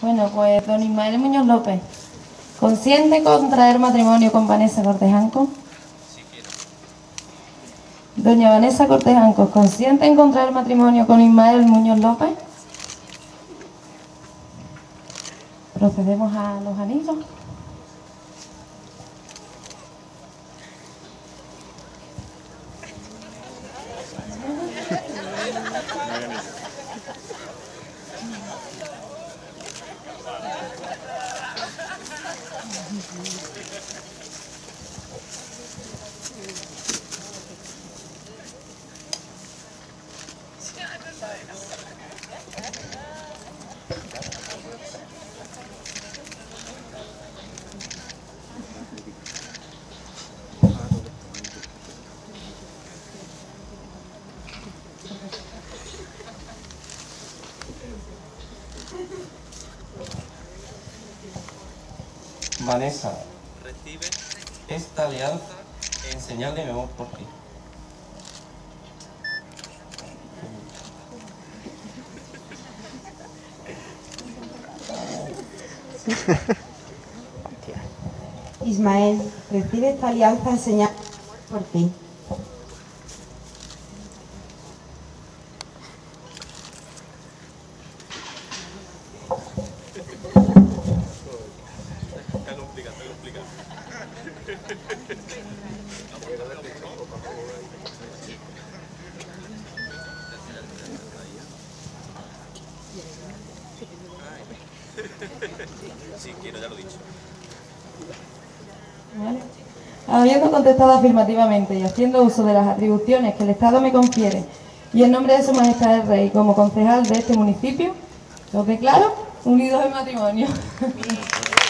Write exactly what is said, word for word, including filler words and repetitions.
Bueno, pues don Ismael Muñoz López, ¿consciente en contraer matrimonio con Vanessa Cortejanco? Sí quiero. Doña Vanessa Cortejanco, ¿consciente en contraer matrimonio con Ismael Muñoz López? Procedemos a los anillos. Vanessa, recibe esta alianza en señal de mi amor por ti. Ismael, recibe esta alianza en señal de mi amor por ti. Está complicado, está complicado. Sí quiero, ya lo he dicho. ¿Vale? Habiendo contestado afirmativamente y haciendo uso de las atribuciones que el Estado me confiere y en nombre de Su Majestad el Rey como concejal de este municipio, los declaro unidos en matrimonio.